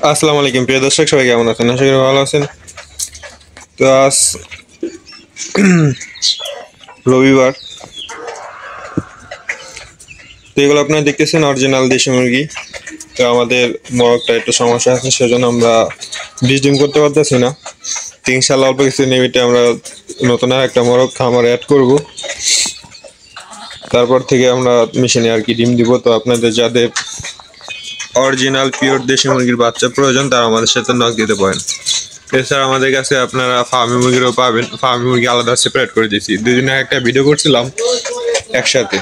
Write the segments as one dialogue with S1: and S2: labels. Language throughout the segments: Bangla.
S1: আসসালামু আলাইকুম প্রিয় দর্শক, সবাই কেমন আছেন? আশা করি ভালো আছেন। তো আজ রবিবার। তো এগুলো আপনারা দেখতেছেন অরিজিনাল দেশি মুরগি। তো আমাদের মোরগটা একটু সমস্যা আছে, সেজন্য আমরা বীজ ডিম করতে পারতেছি না। তো ইনশাল্লাহ অল্প কিছু নিমিটে আমরা নতুন আর একটা মোরগ খামার অ্যাড করব। তারপর থেকে আমরা মেশিনে আর কি ডিম দিব। তো আপনাদের যাদের অরিজিনাল পিওর দেশি মুরগির বাচ্চা প্রয়োজন তারা আমাদের সাথে নক দিতে পারেন। এছাড়া আমাদের কাছে আপনারা ফার্মি মুরগিরও পাবেন। ফার্মি মুরগি আলাদা সেপারেট করে দিয়েছি, দুদিনে একটা ভিডিও করছিলাম একসাথে।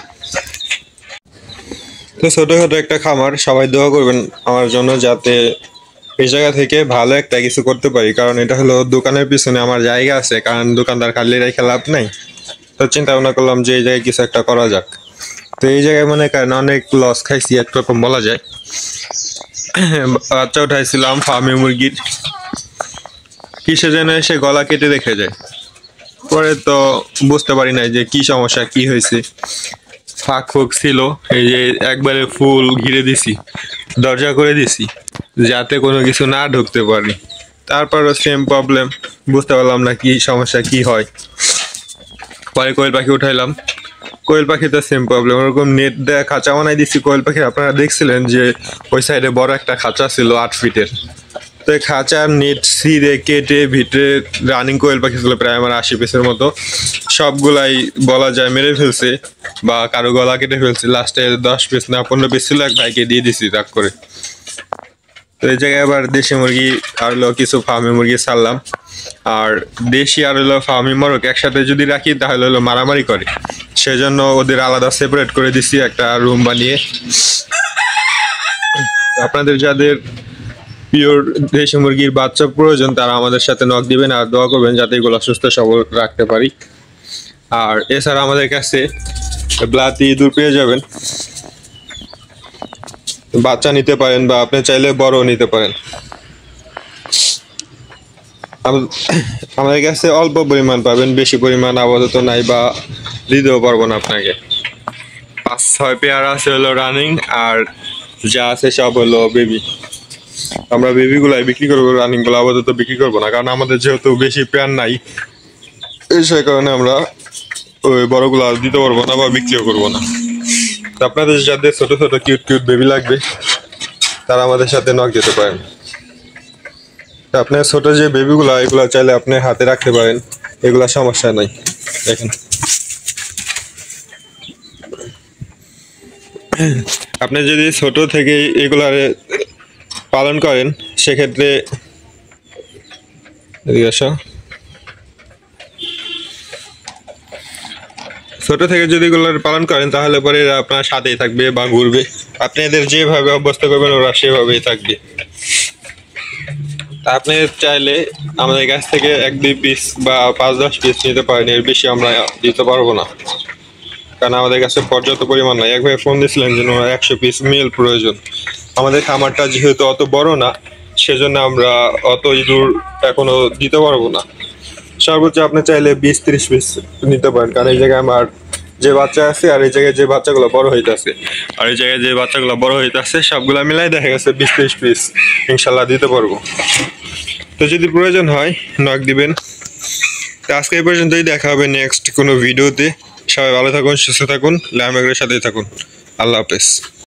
S1: তো ছোটোখাটো একটা খামার, সবাই দোয়া করবেন আমার জন্য যাতে এই জায়গা থেকে ভালো একটা কিছু করতে পারি। কারণ এটা হলো দোকানের পিছনে আমার জায়গা আছে, কারণ দোকানদার খালি রেখে লাভ নাই। তো চিন্তা ভাবনা করলাম যে এই জায়গায় কিছু একটা করা যাক। তো এই জায়গায় মনে করেন অনেক লস খাইছি একরকম বলা যায়। বাচ্চা উঠাইছিলাম ফার্মি মুরগির, কিসে যেন এসে গলা কেটে রেখে যায়। পরে তো বুঝতে পারি নাই যে কি সমস্যা, কি হয়েছে। ফাঁক ফুক ছিল, এই যে একবারে ফুল ঘিরে দিছি, দরজা করে দিছি যাতে কোনো কিছু না ঢুকতে পারি। তারপরও সেম প্রবলেম, বুঝতে পারলাম না কি সমস্যা, কি হয়। পরে কোয়েল পাখি উঠাইলাম, কোয়েল পাখিতে সেম প্রবলেম। ওরকম নেট দেয়া খাঁচা বানাই দিচ্ছি কোয়েল পাখি। আপনারা দেখছিলেন যে ওই সাইডে বড় একটা খাঁচা ছিল 8 ফিটের। তো এই খাঁচার নেট ছিঁড়ে কেটে ভিতরে রানিং কোয়েল পাখি ছিল প্রায় আমার 80 পিসের মতো। সবগুলাই বলা যায় মেরে ফেলছে বা কারো গলা কেটে ফেলছে। লাস্টে 10 পিস না 15 পিস ছিল, এক ভাইকে দিয়ে দিছি রাগ করে। তো এই জায়গায় আবার দেশি মুরগি আর হলো কিছু ফার্মি মুরগি ছাড়লাম। আর দেশি আর হলো ফার্মি মোরগ একসাথে যদি রাখি তাহলে হলো মারামারি করে, সেজন্য ওদের আলাদা সেপারেট করে দিছি একটা রুম বানিয়ে। আপনাদের যাদের পিওর দেশি মুরগির বাচ্চা প্রয়োজন তারা আমাদের সাথে নক দিবেন আর দোয়া করবেন যাতে এগুলো সুস্থ সবল রাখতে পারি। আর এছাড়া আমাদের কাছে ব্লাতি ইঁদুর পেয়ে যাবেন, বাচ্চা নিতে পারেন বা আপনি চাইলে বড় নিতে পারেন। আমাদের কাছে অল্প পরিমাণ পাবেন, বেশি পরিমাণ আপাতত নাই বা দিতেও পারবো না আপনাকে। 5-6 পেয়ার আছে হলো রানিং, আর যা আছে সব হলো বেবি। আমরা বেবিগুলাই বিক্রি করবো, রানিংগুলো আপাতত বিক্রি করবো না, কারণ আমাদের যেহেতু বেশি পেয়ার নাই, সেই কারণে আমরা ওই বড়গুলো দিতে পারবো না বা বিক্রিও করবো না। তো আপনাদের যাদের ছোট ছোট কিউট কিউট বেবি লাগবে তারা আমাদের সাথে নক দিতে পারেন। আপনার ছোট যে বেবিগুলো এগুলো চাইলে আপনি হাতে রাখতে পারেন, এগুলা সমস্যা নাই। দেখেন, আপনি যদি ছোট থেকে এগুলার পালন করেন সেক্ষেত্রে ছোট থেকে যদি এগুলোর পালন করেন তাহলে পরে এরা আপনার সাথেই থাকবে বা ঘুরবে। আপনি এদের যেভাবে অভ্যস্ত করবেন ওরা সেভাবেই থাকবে। তা আপনি চাইলে আমাদের কাছ থেকে 1-2 পিস বা 5-10 পিস নিতে পারেন, এর বেশি আমরা দিতে পারবো না, কারণ আমাদের কাছে পর্যাপ্ত পরিমাণ নাই। একভাবে ফোন দিয়েছিলেন যে 100 পিস মেল প্রয়োজন। আমাদের খামারটা যেহেতু অত বড় না, সেজন্য আমরা অত ইঁদুর এখনো দিতে পারবো না। সর্বোচ্চ আপনি চাইলে 20-30 পিস নিতে পারেন, কারণ এই জায়গায় আমার যে বাচ্চা আছে আর এই জায়গায় যে বাচ্চাগুলো বড় হইতেছে আর এই জায়গায় যে বাচ্চাগুলো বড় হইতেছে সবগুলা মিলাই দেখা গেছে 20-30 পিস ইনশাল্লাহ দিতে পারবো। তো যদি প্রয়োজন হয় নক দিবেন। তো আজকে এই পর্যন্তই, দেখা হবে নেক্সট কোনো ভিডিওতে। সবাই ভালো থাকুন, সুস্থ থাকুন, লাইম এগ্রোর সাথেই থাকুন। আল্লাহ হাফেজ।